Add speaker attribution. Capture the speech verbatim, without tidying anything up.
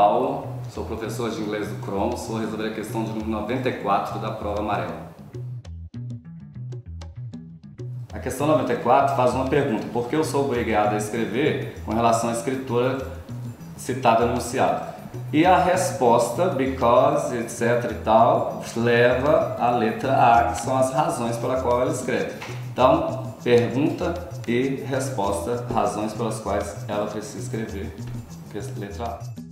Speaker 1: Paulo, sou professor de inglês do Cronos, vou resolver a questão de número noventa e quatro da prova amarela. A questão noventa e quatro faz uma pergunta: por que eu sou obrigado a escrever com relação à escritura citada no enunciado? E a resposta, because, etc e tal, leva a letra A, que são as razões pela qual ela escreve. Então, pergunta e resposta, razões pelas quais ela precisa escrever. Letra A.